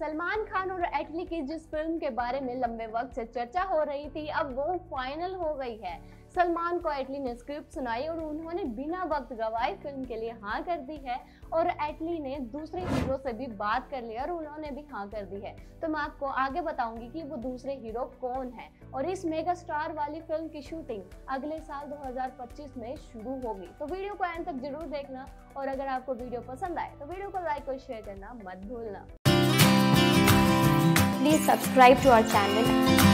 सलमान खान और एटली की जिस फिल्म के बारे में लंबे वक्त से चर्चा हो रही थी, अब वो फाइनल हो गई है। सलमान को एटली ने स्क्रिप्ट सुनाई और उन्होंने बिना वक्त गवाए फिल्म के लिए हाँ कर दी है और एटली ने दूसरे हीरो से भी बात कर ली और उन्होंने भी हाँ कर दी है। तो मैं आपको आगे बताऊंगी कि वो दूसरे हीरो कौन है और इस मेगा स्टार वाली फिल्म की शूटिंग अगले साल 2025 में शुरू होगी। तो वीडियो को एंड तक जरूर देखना और अगर आपको वीडियो पसंद आए तो वीडियो को लाइक और शेयर करना मत भूलना। Please subscribe to our channel.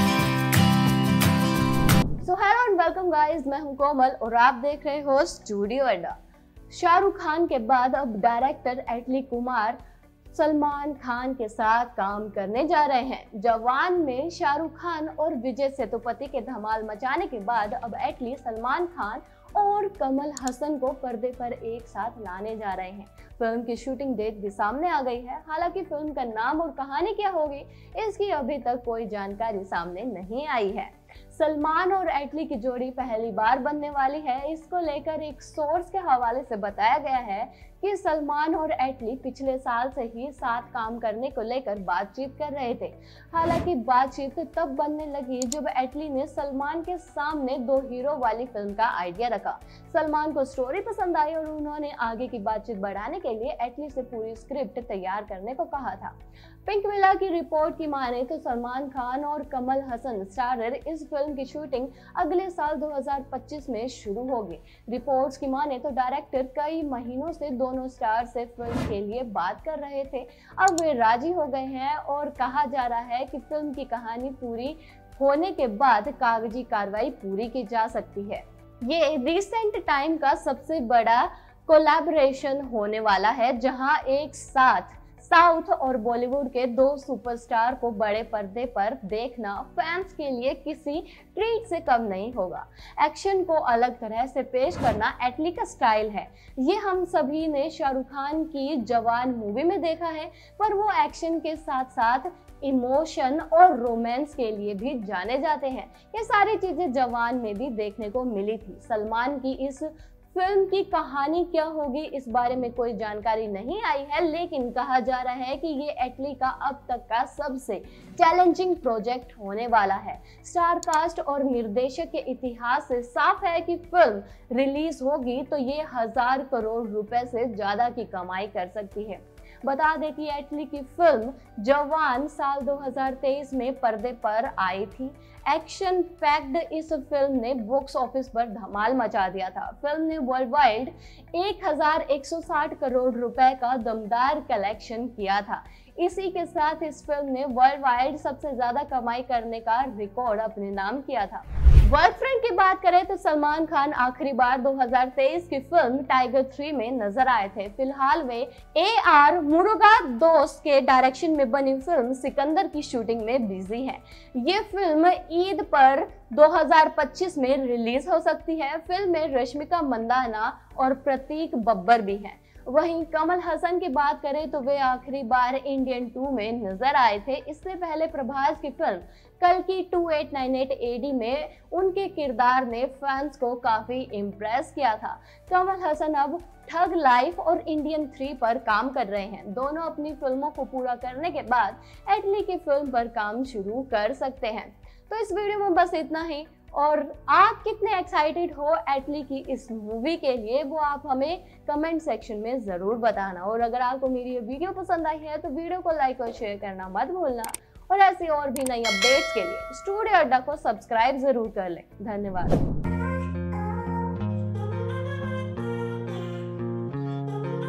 So hello and welcome guys, मैं हूं कोमल और आप देख रहे हो स्टूडियो अड्डा। शाहरुख खान के बाद अब डायरेक्टर एटली कुमार सलमान खान के साथ काम करने जा रहे हैं। जवान में शाहरुख खान और विजय सेतुपति के धमाल मचाने के बाद अब एटली सलमान खान और कमल हसन को पर्दे पर एक साथ लाने जा रहे हैं। फिल्म की शूटिंग डेट भी सामने आ गई है। हालांकि फिल्म का नाम और कहानी क्या होगी इसकी अभी तक कोई जानकारी सामने नहीं आई है। सलमान और एटली की जोड़ी पहली बार बनने वाली है। इसको लेकर एक सोर्स के हवाले से बताया गया है कि सलमान और एटली पिछले साल से ही साथ काम करने को लेकर बातचीत कर रहे थे। हालांकि बातचीत तब बनने लगी जब एटली ने सलमान के सामने दो हीरो वाली फिल्म का आइडिया रखा। सलमान को स्टोरी पसंद आई और उन्होंने आगे की बातचीत बढ़ाने के लिए एटली से पूरी स्क्रिप्ट तैयार करने को कहा था। पिंक विला की रिपोर्ट की माने तो सलमान खान और कमल हसन स्टारर इस फिल्म की शूटिंग अगले साल 2025 में शुरू होगी। रिपोर्ट्स की माने तो डायरेक्टर कई महीनों से दोनों स्टार से फिल्म के लिए बात कर रहे थे। अब वे राजी हो गए हैं और कहा जा रहा है कि फिल्म की कहानी पूरी होने के बाद कागजी कार्रवाई पूरी की जा सकती है। ये रिसेंट टाइम का सबसे बड़ा कोलैबोरेशन होने वाला है, जहां एक साथ साउथ और बॉलीवुड के दो सुपरस्टार को बड़े पर्दे पर देखना फैंस के लिए किसी ट्रीट से कम नहीं होगा। एक्शन को अलग तरह से पेश करना एटली का स्टाइल है। ये हम सभी ने शाहरुख खान की जवान मूवी में देखा है, पर वो एक्शन के साथ साथ इमोशन और रोमांस के लिए भी जाने जाते हैं। ये सारी चीजें जवान में भी देखने को मिली थी। सलमान की इस फिल्म की कहानी क्या होगी इस बारे में कोई जानकारी नहीं आई है, लेकिन कहा जा रहा है कि ये एटली का अब तक का सबसे चैलेंजिंग प्रोजेक्ट होने वाला है। स्टार कास्ट और निर्देशक के इतिहास से साफ है कि फिल्म रिलीज होगी तो ये 1000 करोड़ रुपए से ज्यादा की कमाई कर सकती है। बता दें कि एटली की फिल्म जवान साल 2023 में पर्दे पर आई थी। एक्शन पैक्ड इस फिल्म ने बॉक्स ऑफिस पर धमाल मचा दिया था। फिल्म ने वर्ल्ड वाइड 1160 करोड़ रुपए का दमदार कलेक्शन किया था। इसी के साथ इस फिल्म ने वर्ल्ड वाइड सबसे ज्यादा कमाई करने का रिकॉर्ड अपने नाम किया था। बॉयफ्रेंड की बात करें तो सलमान खान आखिरी बार 2023 की फिल्म टाइगर 3 में नजर आए थे। फिलहाल वे AR मुरुगदोस के डायरेक्शन में बनी फिल्म सिकंदर की शूटिंग में बिजी हैं। ये फिल्म ईद पर 2025 में रिलीज हो सकती है। फिल्म में रश्मिका मंदाना और प्रतीक बब्बर भी हैं। वहीं कमल हसन की बात करें तो वे आखिरी बार इंडियन 2 में नजर आए थे। इससे पहले प्रभास की फिल्म कल्कि 2898 AD में उनके किरदार ने फैंस को काफी इम्प्रेस किया था। कमल हसन अब ठग लाइफ और इंडियन 3 पर काम कर रहे हैं। दोनों अपनी फिल्मों को पूरा करने के बाद एटली की फिल्म पर काम शुरू कर सकते हैं। तो इस वीडियो में बस इतना ही और आप कितने एक्साइटेड हो एटली की इस मूवी के लिए वो आप हमें कमेंट सेक्शन में जरूर बताना। और अगर आपको मेरी ये वीडियो पसंद आई है तो वीडियो को लाइक और शेयर करना मत भूलना और ऐसी और भी नई अपडेट्स के लिए स्टूडियो अड्डा को सब्सक्राइब जरूर कर लें। धन्यवाद।